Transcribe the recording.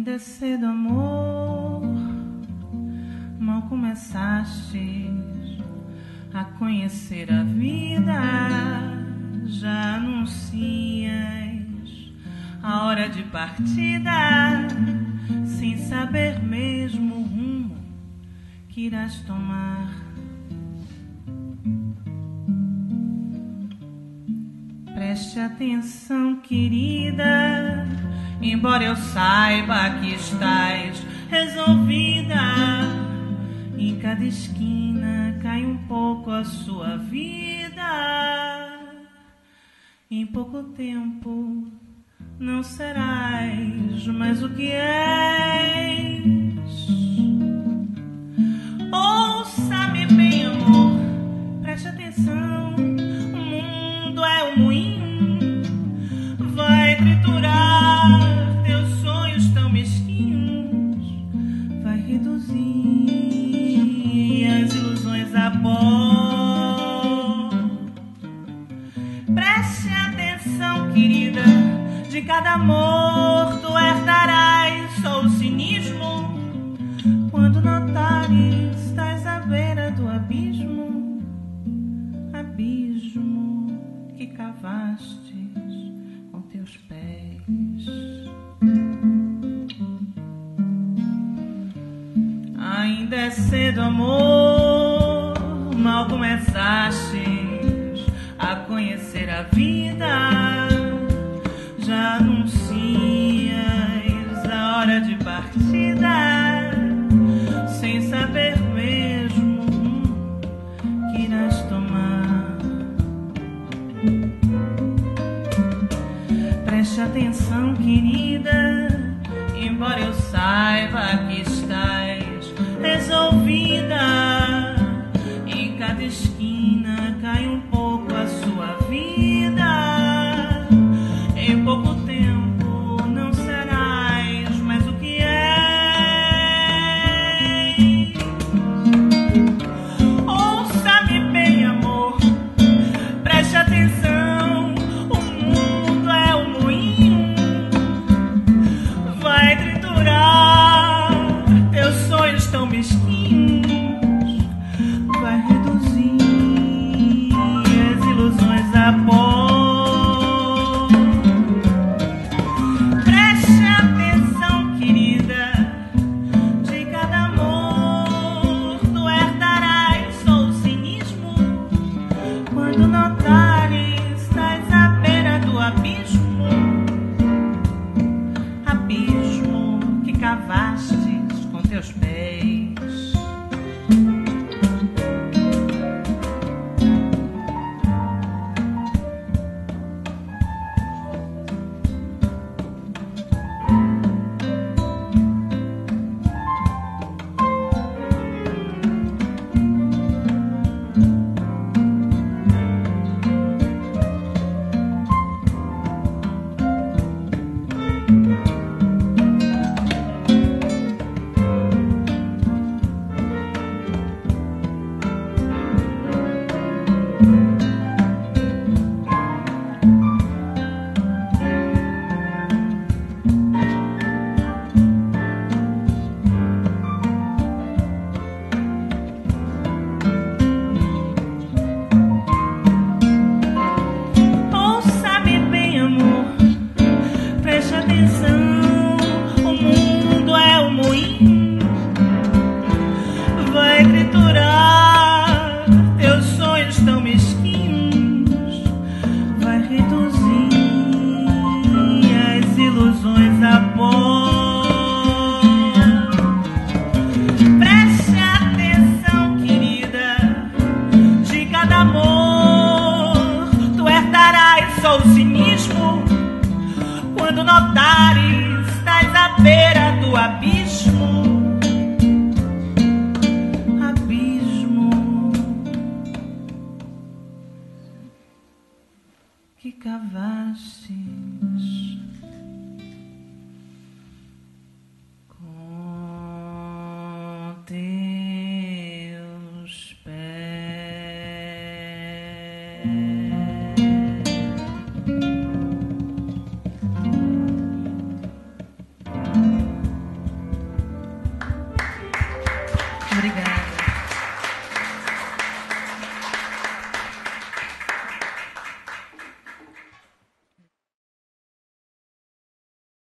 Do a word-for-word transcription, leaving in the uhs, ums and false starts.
Ainda é cedo, amor, mal começaste a conhecer a vida, já anuncias a hora de partida, sem saber mesmo o rumo que irás tomar. Preste atenção, querida, embora eu saiba que estás resolvida, em cada esquina cai um pouco a sua vida. Em pouco tempo não serás mais o que és. Ouça-me bem, amor, preste atenção. O mundo é um moinho, vai triturar teus sonhos tão mesquinhos, vai reduzir as ilusões a pó. Preste atenção, querida, de cada amor tu herdarás só o cinismo. Quando notares, estás à beira do abismo, abismo que cavastes com teus pés. Ainda é cedo, amor, mal começastes a conhecer a vida, já anuncias a hora de partida, sem saber mesmo que irás tomar. Preste atenção, querida, embora eu saiba que estás resolvida, em cada esquina cai um pouco a sua vida. Em pouco tempo não serás mais o que és. Ouça-me bem, amor, preste atenção. O mundo é um moinho, vai triturar teus sonhos tão mesquinhos, vai reduzir as ilusões a pó. Cavastes com teus pés. Quando notares, estás à beira do abismo, abismo que cavastes com teus pés. Obrigada.